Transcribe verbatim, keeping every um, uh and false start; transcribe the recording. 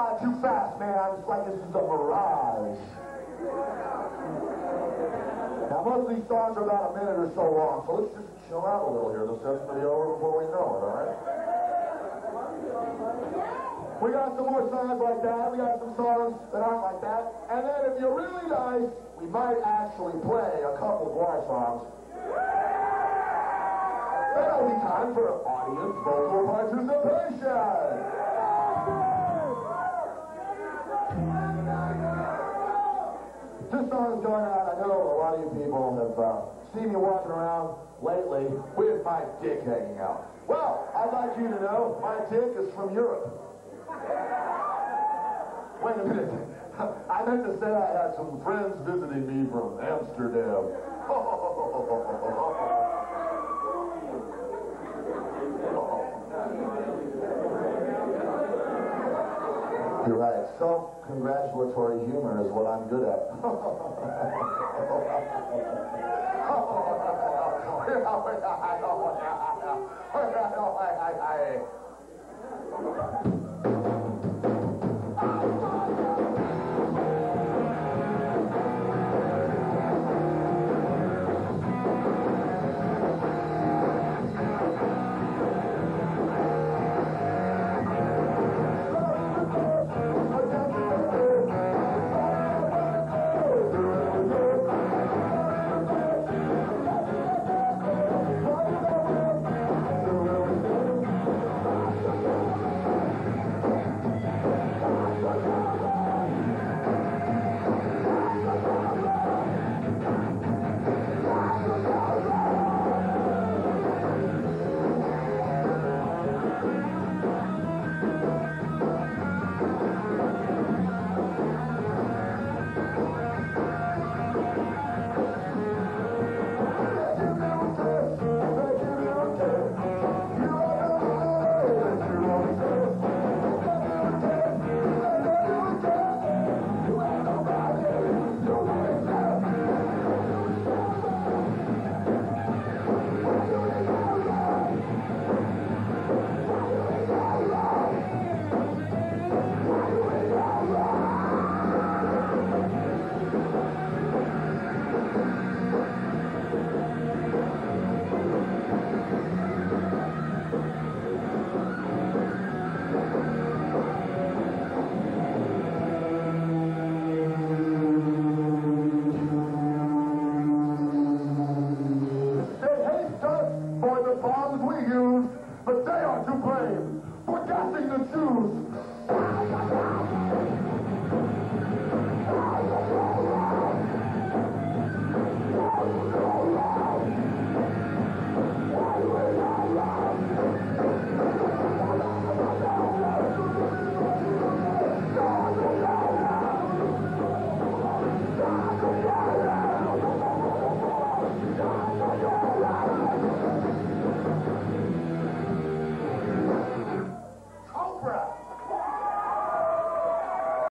by too fast, man. It's like this is a mirage. Now, most of these songs are about a minute or so long, so let's just chill out a little here. This has to be over before we know it, all right? We got some more songs like that. We got some songs that aren't like that. And then if you're really nice, we might actually play a couple more songs. That'll be time for audience vocal participation. This song is going out. I know a lot of you people have uh, seen me walking around lately with my dick hanging out. Well, I'd like you to know my dick is from Europe. Wait a minute. I meant to say I had some friends visiting me from Amsterdam. You're right. Self-congratulatory humor is what I'm good at.